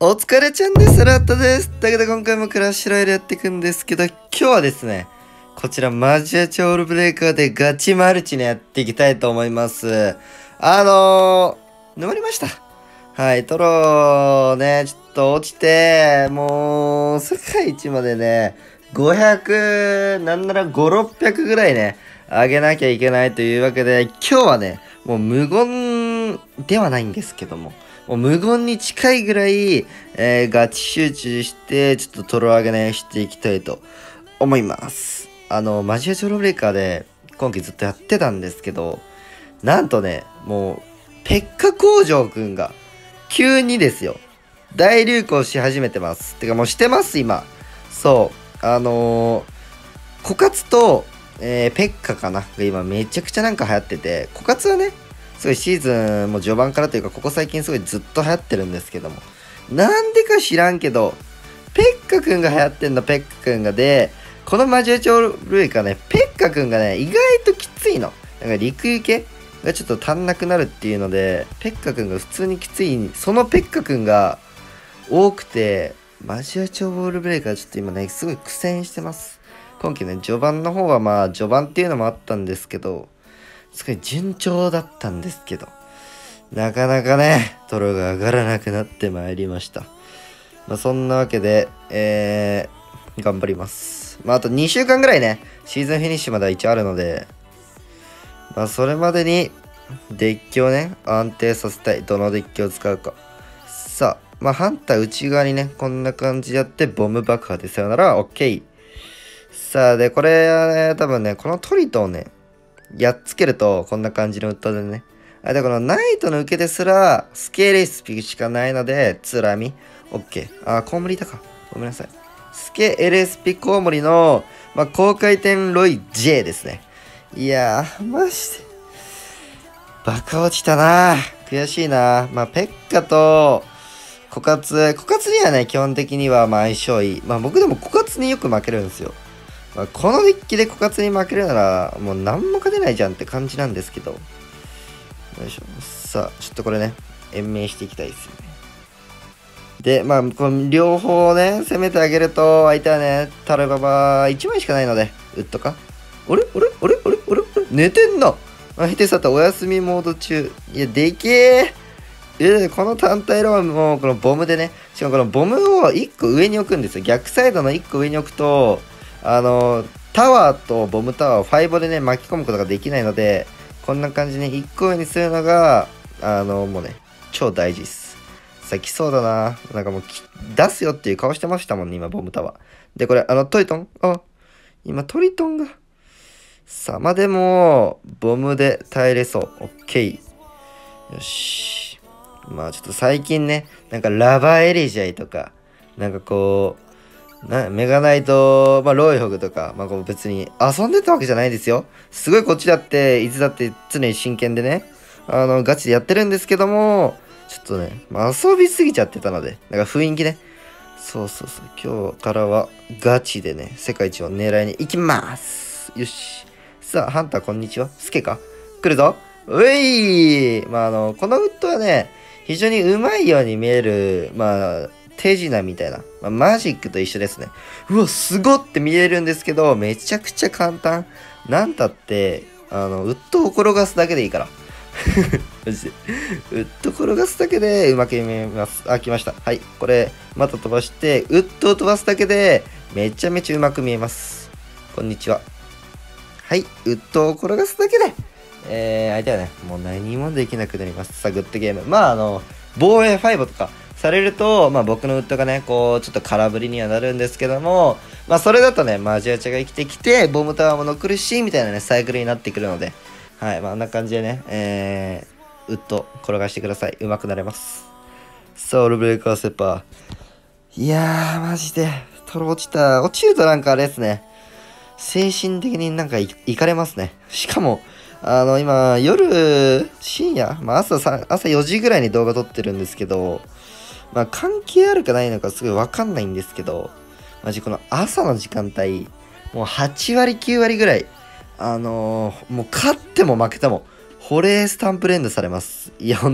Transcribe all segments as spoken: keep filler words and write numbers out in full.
お疲れちゃんです。ラットです。だけど今回もクラッシュロイヤルやっていくんですけど、今日はですね、こちらマジアチョールブレイカーでガチマルチね、やっていきたいと思います。あのー、沼りました。はい、トロね、ちょっと落ちて、もう、世界一までね、ごひゃく、なんならご、ろっぴゃくぐらいね、上げなきゃいけないというわけで、今日はね、もう無言ではないんですけども、もう無言に近いぐらい、えー、ガチ集中して、ちょっとトロ上げね、していきたいと思います。あの、マジアチョロブレイカーで、今期ずっとやってたんですけど、なんとね、もう、ペッカ工場くんが、急にですよ、大流行し始めてます。てかもうしてます、今。そう、あのー、コカツと、えー、ペッカかなが今めちゃくちゃなんか流行ってて、コカツはね、すごいシーズンも序盤からというか、ここ最近すごいずっと流行ってるんですけども。なんでか知らんけど、ペッカくんが流行ってんの、ペッカくんがで、このマジアチョールイカね、ペッカくんがね、意外ときついの。なんか陸行けがちょっと足んなくなるっていうので、ペッカくんが普通にきつい、そのペッカくんが多くて、マジアチョールブレイカーちょっと今ね、すごい苦戦してます。今季ね、序盤の方はまあ、序盤っていうのもあったんですけど、すごい順調だったんですけど、なかなかね、トロが上がらなくなってまいりました。まあ、そんなわけで、えー、頑張ります。まあ、あとにしゅうかんぐらいね、シーズンフィニッシュまでは一応あるので、まあ、それまでに、デッキをね、安定させたい。どのデッキを使うか。さあ、まあ、ハンター内側にね、こんな感じでやって、ボム爆破でさよなら、OK。さあ、で、これはね、多分ね、このトリトをね、やっつけると、こんな感じのウッドでね。あ、で、このナイトの受けですら、スケーレスピしかないので、つらみ。OK。あ、コウモリいたか。ごめんなさい。スケ エルエスピ コウモリの、まあ、高回転ロイ J ですね。いやー、マジで。バカ落ちたな。悔しいな。まあ、ペッカと、コカツ。コカツにはね、基本的にはまあ相性いい。まあ、僕でもコカツによく負けるんですよ。まあ、このデッキで枯渇に負けるなら、もう何も勝てないじゃんって感じなんですけど。よいしょ。さあ、ちょっとこれね、延命していきたいですよね。で、まあ、この両方ね、攻めてあげると、相手はね、タルババいちまいしかないので、ウッドかあれあれあれあれあれ寝てんの相手さたお休みモード中。いや、でけええ、この単体ローも、このボムでね、しかもこのボムをいっこ上に置くんですよ。逆サイドのいっこ上に置くと、あの、タワーとボムタワーをファイブでね、巻き込むことができないので、こんな感じにいっこ上にするのが、あの、もうね、超大事っす。さっきそうだな。なんかもう、出すよっていう顔してましたもんね、今、ボムタワー。で、これ、あの、トリトンあ、今、トリトンが。さあ、まあ、でも、ボムで耐えれそう。オッケー。よし。まあ、ちょっと最近ね、なんかラバエリジャイとか、なんかこう、なメガナイト、まあ、ロイホグとか、まあ、こう別に遊んでたわけじゃないですよ。すごいこっちだって、いつだって常に真剣でね、あの、ガチでやってるんですけども、ちょっとね、まあ、遊びすぎちゃってたので、なんか雰囲気ね。そうそうそう、今日からはガチでね、世界一を狙いに行きます。よし。さあ、ハンターこんにちは。スケか来るぞ。ういまあ、あの、このウッドはね、非常にうまいように見える、まあ、手品みたいな、まあ、マジックと一緒ですね。うわ、すごって見えるんですけど、めちゃくちゃ簡単。なんたって、あの、ウッドを転がすだけでいいから。マジで。ウッド転がすだけでうまく見えます。あ、来ました。はい。これ、また飛ばして、ウッドを飛ばすだけで、めちゃめちゃうまく見えます。こんにちは。はい。ウッドを転がすだけで、えー、相手はね、もう何もできなくなります。さあ、グッドゲーム。まあ、あの、防衛ファイブとか、されると、まあ僕のウッドがね、こう、ちょっと空振りにはなるんですけども、まあそれだとね、マジアチャが生きてきて、ボムタワーも残るし、みたいなね、サイクルになってくるので、はい、まああんな感じでね、えー、ウッド転がしてください。上手くなれます。ソウルブレイカーセッパー。いやー、マジで、トロ落ちた。落ちるとなんかあれですね、精神的になんかい、いかれますね。しかも、あの、今、夜、深夜、まあ朝さ、朝よじぐらいに動画撮ってるんですけど、まあ関係あるかないのかすごいわかんないんですけど、マジこの朝の時間帯、もうはちわりきゅうわりぐらい、あのー、もう勝っても負けても、保冷スタンプ連打されます。いや、本当に。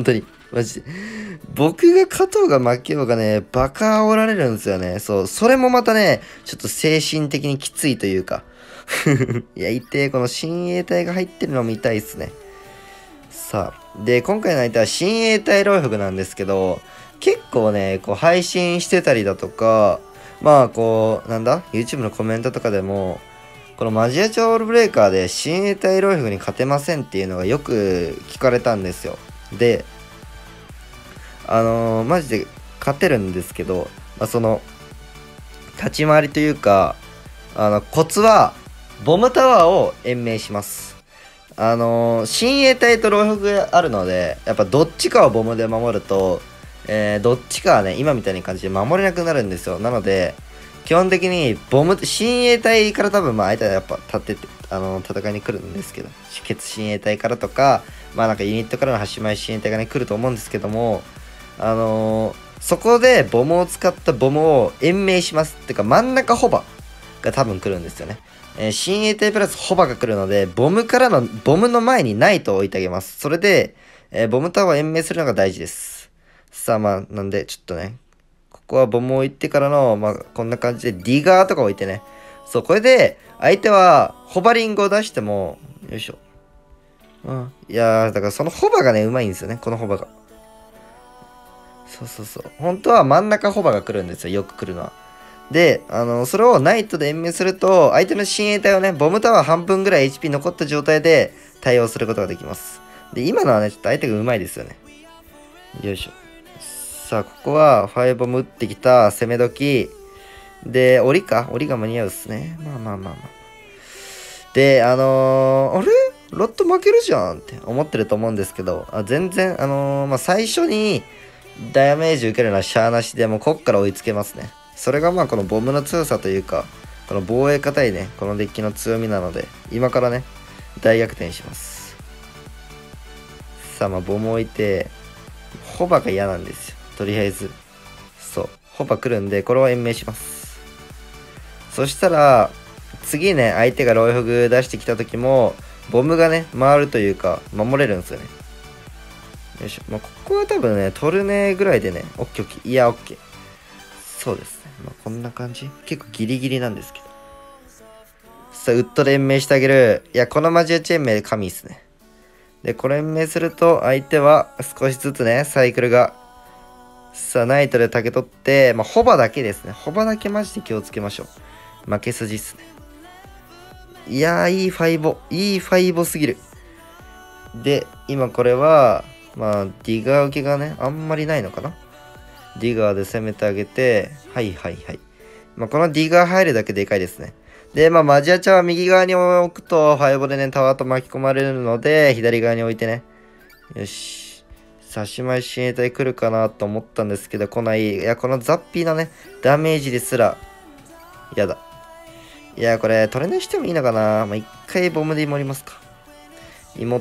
マジで。僕が勝とうが負けようがね、バカ煽られるんですよね。そう。それもまたね、ちょっと精神的にきついというか。いや、いて、この親衛隊が入ってるの見たいっすね。さあ。で、今回の相手は親衛隊ロイフグなんですけど、結構ね、こう配信してたりだとか、まあこう、なんだ ?YouTube のコメントとかでも、このマジアチョールブレーカーで親衛隊ロイフグに勝てませんっていうのがよく聞かれたんですよ。で、あのー、マジで勝てるんですけど、まあ、その、立ち回りというか、あの、コツは、ボムタワーを延命します。あのー、親衛隊とロイフグがあるので、やっぱどっちかをボムで守ると、えー、どっちかはね、今みたいな感じで守れなくなるんですよ。なので、基本的に、ボム、親衛隊から多分、まあ、相手はやっぱ立ってて、あのー、戦いに来るんですけど、血親衛隊からとか、まあなんかユニットからの端前親衛隊がね、来ると思うんですけども、あのー、そこでボムを使ったボムを延命します。ってか、真ん中ホバが多分来るんですよね。えー、親衛隊プラスホバが来るので、ボムからの、ボムの前にナイトを置いてあげます。それで、えー、ボムタワーを延命するのが大事です。さあ、まあ、なんで、ちょっとね、ここはボムを置いてからの、まあ、こんな感じで、ディガーとか置いてね。そう、これで、相手は、ホバリングを出しても、よいしょ。うん。いやー、だからそのホバがね、うまいんですよね、このホバが。そうそうそう。本当は真ん中ホバが来るんですよ、よく来るのは。で、あの、それをナイトで延命すると、相手の親衛隊をね、ボムタワー半分ぐらい エイチピー 残った状態で対応することができます。で、今のはね、ちょっと相手がうまいですよね。よいしょ。さあ、ここは、ファイボム打ってきた攻め時。で、檻か檻が間に合うっすね。まあまあまあまあ。で、あのー、あれロット負けるじゃんって思ってると思うんですけど、あ全然、あのー、まあ、最初にダメージ受けるのはしゃーなしで、もうこっから追いつけますね。それがまあこのボムの強さというか、この防衛硬いね、このデッキの強みなので、今からね、大逆転します。さあ、まあボム置いて、ホバが嫌なんですよ。とりあえず。そう。ホバ来るんで、これは延命します。そしたら、次ね、相手がロイフグ出してきた時も、ボムがね、回るというか、守れるんですよね。よいしょ。まあ、ここは多分ね、トルネぐらいでね、オッケーオッケー。いや、オッケー。そうですね。まあ、こんな感じ。結構ギリギリなんですけど。さあ、ウッドで延命してあげる。いや、このマジアチェン命神っすね。で、これ延命すると、相手は少しずつね、サイクルが。さあ、ナイトで竹取って、まあ、ホバだけですね。ホバだけマジで気をつけましょう。負け筋っすね。いやー、いいファイボ。いいファイボすぎる。で、今これは、まあ、ディガー受けがね、あんまりないのかな。ディガーで攻めてあげて、はいはいはい。まあ、このディガー入るだけでかいですね。で、まあ、マジアチャは右側に置くと、ファイボでね、タワーと巻き込まれるので、左側に置いてね。よし。差し前親衛隊来るかなと思ったんですけど、来ない。いや、このザッピーのね、ダメージですら、やだ。いや、これ、取れないしてもいいのかな。まあ、一回ボムで盛りますか。持って、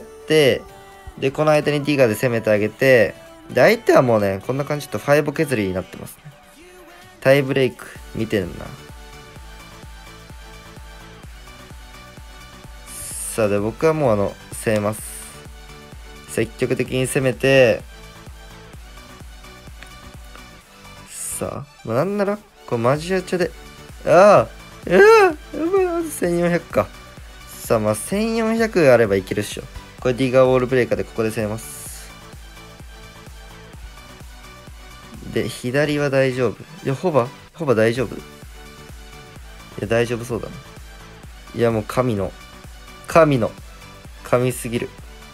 で、この間にディガーで攻めてあげて、で、相手はもうね、こんな感じちょっとファイブ削りになってますね。タイブレイク、見てるな。さあ、で、僕はもうあの、攻めます。積極的に攻めて、さあ、まあ、なんなら、こうマジアチャで、ああ、うわやばい、せんよんひゃくか。さあ、まあ、せんよんひゃくあればいけるっしょ。これディガーウォールブレーカーでここで攻めます。で、左は大丈夫。いや、ホバホバ大丈夫いや、大丈夫そうだな。いや、もう神の、神の、神すぎる。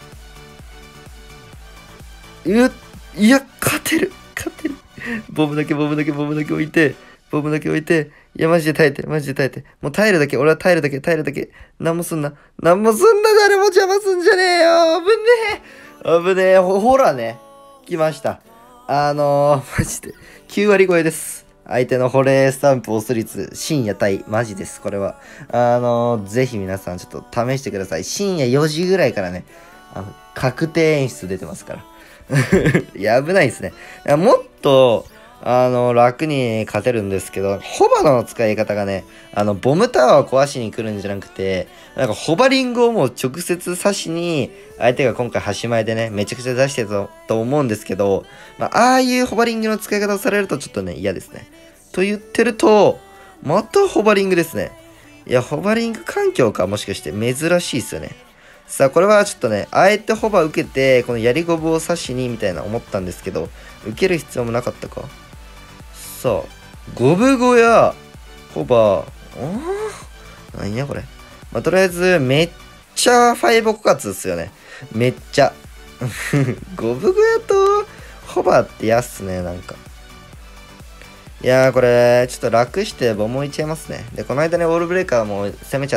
うっ、いや、勝てる勝てるボムだけ、ボムだけ、ボムだけ置いて、ボムだけ置いて、いや、マジで耐えて、マジで耐えて。もう耐えるだけ、俺は耐えるだけ、耐えるだけ。なんもすんな。なんもすんな、誰も邪魔すんじゃねえよ。危ねえ。危ねえ。ほ、ほらね。来ました。あのー、マジで、きゅう割超えです。相手の保冷スタンプ押す率、深夜対、マジです、これは。あのー、ぜひ皆さんちょっと試してください。深夜よじぐらいからね、あの、確定演出出てますから。いや、危ないですね。もっと、 あの、楽に勝てるんですけど、ホバの使い方がね、あの、ボムタワーを壊しに来るんじゃなくて、なんかホバリングをもう直接刺しに、相手が今回端前でね、めちゃくちゃ出してたと思うんですけど、まあ、ああいうホバリングの使い方をされるとちょっとね、嫌ですね。と言ってると、またホバリングですね。いや、ホバリング環境か、もしかして珍しいっすよね。さあ、これはちょっとね、あえてホバ受けて、この槍ゴブを刺しに、みたいな思ったんですけど、受ける必要もなかったか。さあ、ゴブゴや、ホバー、あなんやこれ。まあ、とりあえず、めっちゃファイブ枯渇ですよね。めっちゃ。ゴブゴやと、ホバーってやっすね、なんか。いやー、これ、ちょっと楽してボム置いちゃいますね。で、この間ね、オールブレーカーも攻めちゃって、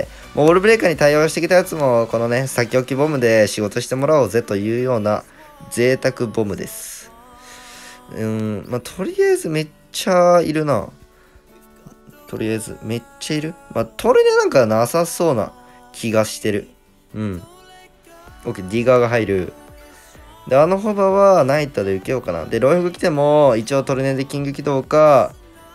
もうオールブレーカーに対応してきたやつも、このね、先置きボムで仕事してもらおうぜというような、贅沢ボムです。うーん、まあ、とりあえずめっちゃいるな。とりあえず、めっちゃいる。まあ、トルネなんかなさそうな気がしてる。うん。オッケー、ディガーが入る。で、あのホバはナイターで受けようかな。で、ロイフ来ても、一応トルネでキング起動か、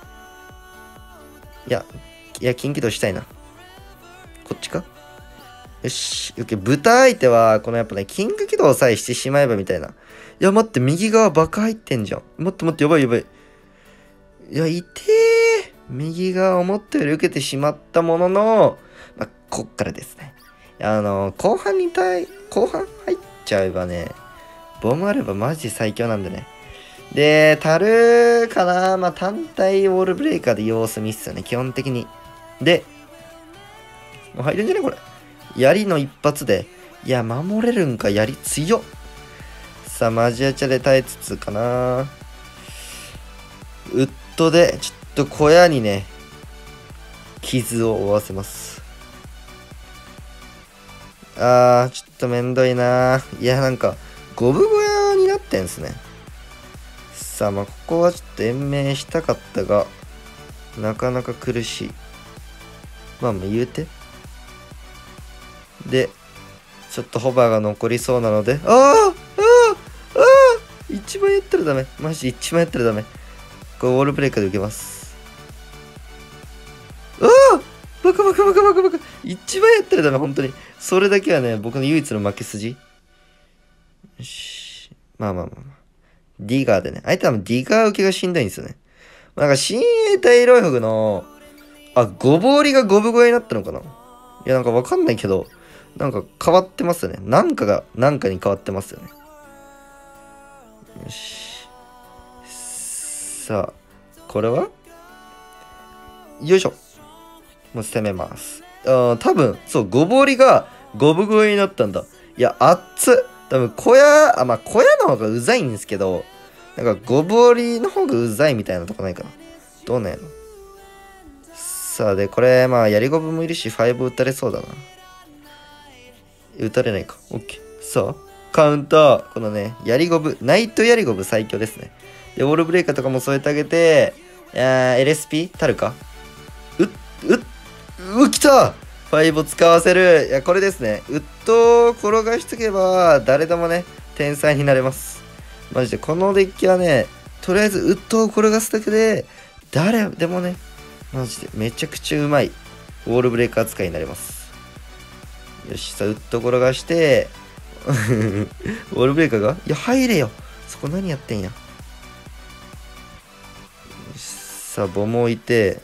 いや、いや、キング起動したいな。こっちかよし。オッケー、豚相手は、このやっぱね、キング起動さえしてしまえばみたいな。いや、待って、右側爆入ってんじゃん。待って待って、やばいやばい。いや、いてー。右側思ったより受けてしまったものの、まあ、こっからですね。あの、後半に対、後半入っちゃえばね、ボムあればマジ最強なんでね。で、タルかなまあ、単体ウォールブレイカーで様子見っすよね、基本的に。で、もう入るんじゃねこれ。槍の一発で。いや、守れるんか、槍強っ。さあ、マジアチャで耐えつつかなウッドで、ちょっと小屋にね、傷を負わせます。あー、ちょっとめんどいないや、なんか、ゴブ小屋になってんすね。さあ、まあ、ここはちょっと延命したかったが、なかなか苦しい。まあ、まあ、言うて。で、ちょっとホバーが残りそうなので、あーあーあー一番やったらダメ。マジ一番やったらダメ。これウォールブレイカーで受けます。ああバカバカバカバカバカ一番やったらダメ、本当に。それだけはね、僕の唯一の負け筋。よし。まあまあまあまあ。ディガーでね。相手はディガー受けがしんどいんですよね。なんか、親衛隊ロイフグの、あ、ゴボウリがゴブ声になったのかないや、なんかわかんないけど、なんか変わってますよね。なんかが、なんかに変わってますよね。よし。さあ、これはよいしょ。もう攻めます。あ多分、そう、ゴボウリがゴブ声になったんだ。いや、熱っ。多分、小屋、あ、まあ、小屋の方がうざいんですけど、なんか、ゴボウリの方がうざいみたいなとこないかな。どうなんやろ。さあ、で、これ、まあ、やりゴブもいるし、ファイブ打たれそうだな。打たれないか。オッケー。さあ、カウンター。このね、やりゴブ、ナイトやりゴブ最強ですね。で、ウォールブレイカーとかも添えてあげて、いや エルエスピー たるかうっ、うっ、うっ、来たファイブを使わせる。いや、これですね。ウッドを転がしとけば、誰でもね、天才になれます。マジで、このデッキはね、とりあえずウッドを転がすだけで、誰でもね、マジで、めちゃくちゃうまい、ウォールブレイカー使いになれます。よし、さあ、ウッド転がして、ウォールブレイカーがいや、入れよ。そこ何やってんや。よし、さあ、ボム置いて、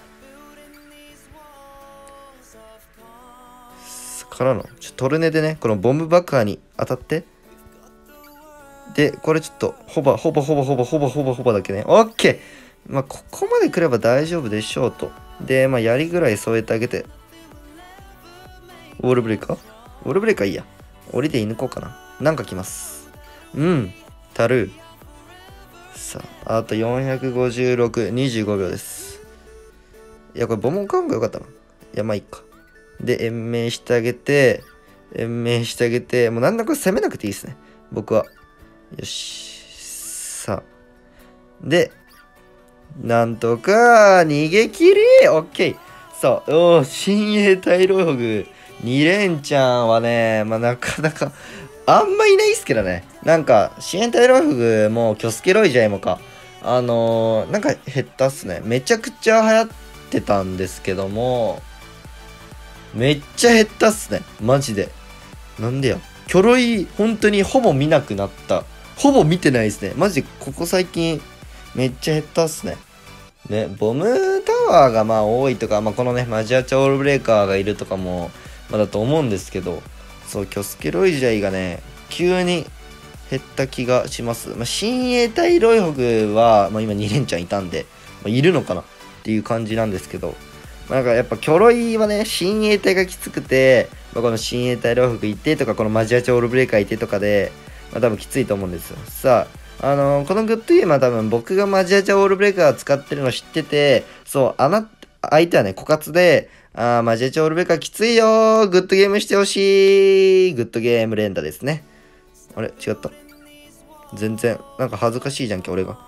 からの、ちょトルネでね、このボム爆破に当たって。で、これちょっと、ほぼ、ほぼほぼほぼほぼほぼほぼだけね。オッケーまあ、ここまで来れば大丈夫でしょうと。で、まあ、槍ぐらい添えてあげて。ウォールブレイカーウォールブレイカーいいや。降りて抜こうかな。なんか来ます。うん。たる。さあ、あとよんひゃくごじゅうろく、にじゅうごびょうです。いや、これボム買うんがよかったな。いや、まあいいか。で、延命してあげて、延命してあげて、もうなんだか攻めなくていいですね。僕は。よし。さあ。で、なんとか、逃げ切りオッケーさあ、おー、親衛隊ローグ、に連チャンはね、まあなかなか、あんまいないっすけどね。なんか、親衛隊ローグも、キョスケロイジャイもか。 あのー、なんか減ったっすね。めちゃくちゃ流行ってたんですけども、めっちゃ減ったっすね。マジで。なんでや。キョロイ、本当にほぼ見なくなった。ほぼ見てないですね。マジでここ最近、めっちゃ減ったっすね。ね、ボムタワーがまあ多いとか、まあこのね、マジアチャオールブレーカーがいるとかも、まあだと思うんですけど、そう、キョスケロイジャイがね、急に減った気がします。まあ、親衛隊ロイホグは、まあ今に連チャンいたんで、まあ、いるのかなっていう感じなんですけど、まあ、なんかやっぱキョロイはね、親衛隊がきつくて、まあ、この親衛隊ロイホグいてとか、このマジアチャオールブレーカーいてとかで、まあ多分きついと思うんですよ。さあ、あのー、このグッドゲームは多分僕がマジアチャオールブレーカー使ってるの知ってて、そう、あな、相手はね、枯渇で、あー、マジアチャオールブレーカーきついよー、グッドゲームしてほしい、グッドゲーム連打ですね。あれ違った。全然、なんか恥ずかしいじゃんけ、俺が。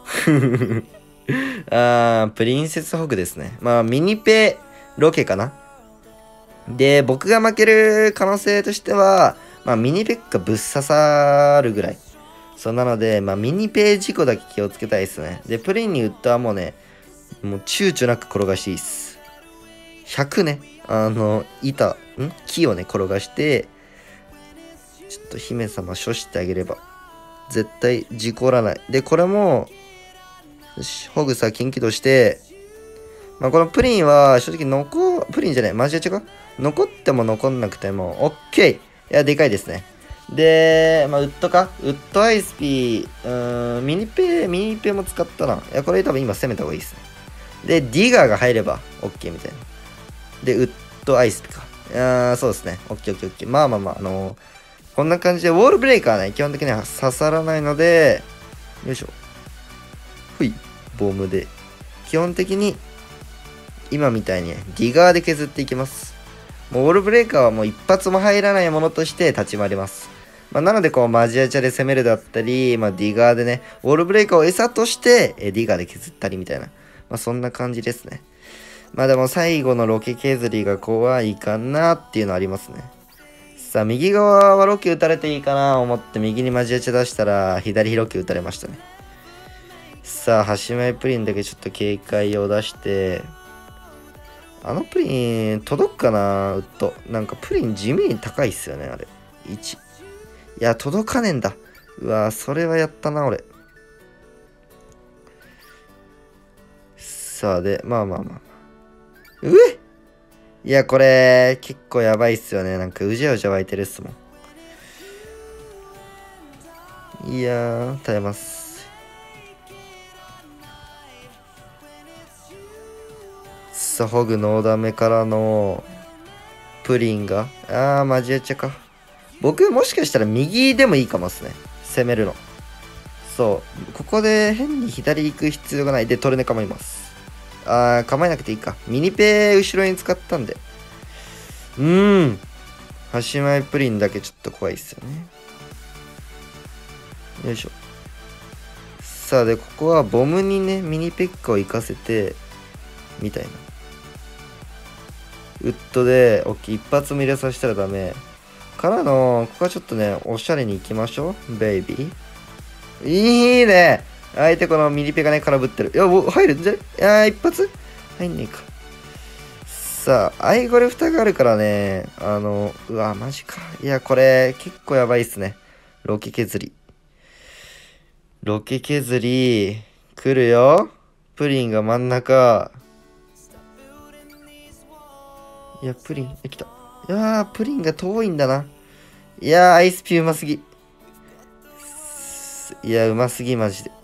あー、プリンセスホグですね。まあ、ミニペロケかな。で、僕が負ける可能性としては、まあ、ミニペッカぶっ刺さるぐらい。そうなので、まあ、ミニペー事故だけ気をつけたいですね。で、プリンにウッドはもうね、もう躊躇なく転がしていいっす。ひゃくね、あの、板、ん木をね、転がして、ちょっと姫様処してあげれば、絶対事故らない。で、これも、よし、ホグさ、近畿として、まあ、このプリンは、正直残、プリンじゃない、マジで違う残っても残んなくても、オッケー。いや、でかいですね。で、まあ、ウッドかウッドアイスピー、うーん、ミニペ、ミニペも使ったな。いや、これ多分今攻めた方がいいですね。で、ディガーが入れば OK みたいな。で、ウッドアイスピーか。いやー、そうですね。OK、OK、OK。まあまあまあ、あのー、こんな感じで、ウォールブレイカーはね、基本的には刺さらないので、よいしょ。ふい、ボムで。基本的に、今みたいに、ね、ディガーで削っていきます。もうウォールブレイカーはもう一発も入らないものとして立ち回ります。まあ、なのでこうマジアチャで攻めるだったり、まあ、ディガーでね、ウォールブレイカーを餌としてえディガーで削ったりみたいな。まあ、そんな感じですね。まあでも最後のロケ削りが怖いかなっていうのありますね。さあ、右側はロケ打たれていいかな思って右にマジアチャ出したら左ロケ打たれましたね。さあ、端前プリンだけちょっと警戒を出して、あのプリン、届くかなウッド。なんかプリン地味に高いっすよね、あれ。いち。いや、届かねえんだ。うわそれはやったな、俺。さあ、で、まあまあまあまあ。うえいや、これ、結構やばいっすよね。なんか、うじゃうじゃ湧いてるっすもん。いやー、耐えます。さあ、ホグノーダメからの、プリンが。あー、マジアチャか。僕、もしかしたら右でもいいかもっすね。攻めるの。そう。ここで変に左行く必要がない。で、トルネ構います。あー、構えなくていいか。ミニペ後ろに使ったんで。うーん。端前プリンだけちょっと怖いっすよね。よいしょ。さあ、で、ここはボムにね、ミニペッカを行かせて、みたいな。ウッドで、オッケー、一発も入れさせたらダメ。からの、ここはちょっとね、おしゃれに行きましょう。ベイビー。いいね。相手このミニペがね、空振ってる。いや、入るんじゃいやー、一発入んねえか。さあ、アイゴレ蓋があるからね、あの、うわ、マジか。いや、これ、結構やばいっすね。ロケ削り。ロケ削り、来るよ。プリンが真ん中。いや、プリン、え、来た。いやー、プリンが遠いんだな。いやー、アイスピーうますぎ。いや、うますぎ、マジで。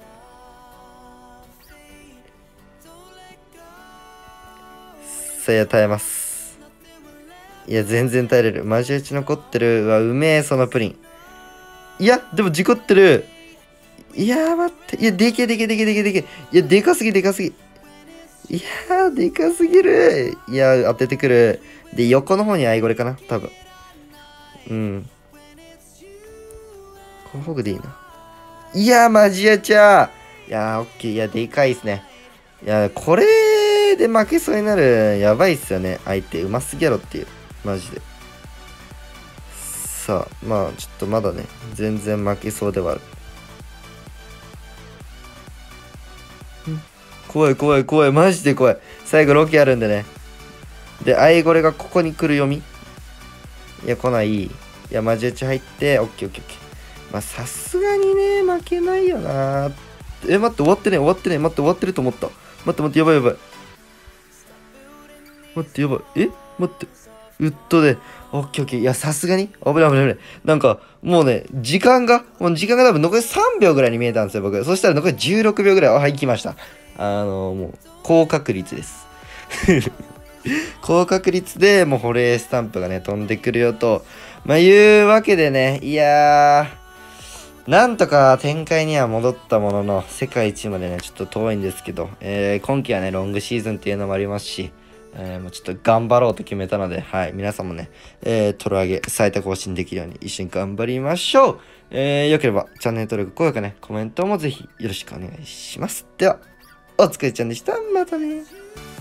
さあ、いや、耐えます。いや、全然耐えれる。マジ打ち残ってる。うわ、うめえ、そのプリン。いや、でも事故ってる。いやー、待って。いや、でけでけでけでけでけ。いや、でかすぎ、でかすぎ。いやー、でかすぎる。いや、当ててくる。で、横の方にアイゴレかな多分。うん。このフォグでいいな。いやー、マジやちゃー。いやー、オッケー。いや、でかいっすね。いや、これで負けそうになる。やばいっすよね。相手、うますぎやろっていう。マジで。さあ、まあ、ちょっとまだね、全然負けそうではある。 怖い怖い怖い。マジで怖い。最後ロケあるんでね。で、アイゴレがここに来る読み。いや、来ない。いや、マジ打ち入って、オッケーオッケーオッケー。まあ、さすがにね、負けないよな。え、待って、終わってね、終わってね。待って、終わってると思った。待って待って、やばいやばい。待って、やばい。え待って。ウッドで、オッケーオッケー。いや、さすがに危ない危ない危ない。なんか、もうね、時間が、もう時間が多分残りさんびょうぐらいに見えたんですよ、僕。そしたら残りじゅうろくびょうぐらい。あ、はい、来ました。あの、もう、高確率です。高確率でもう保冷スタンプがね、飛んでくるよと。まあ、いうわけでね、いやー、なんとか展開には戻ったものの、世界一までね、ちょっと遠いんですけど、えー、今季はね、ロングシーズンっていうのもありますし、えー、もうちょっと頑張ろうと決めたので、はい、皆さんもね、えー、トロ上げ、最多更新できるように一緒に頑張りましょう。えー、よければ、チャンネル登録、高評価ね、コメントもぜひよろしくお願いします。では、お疲れちゃんでした。またね。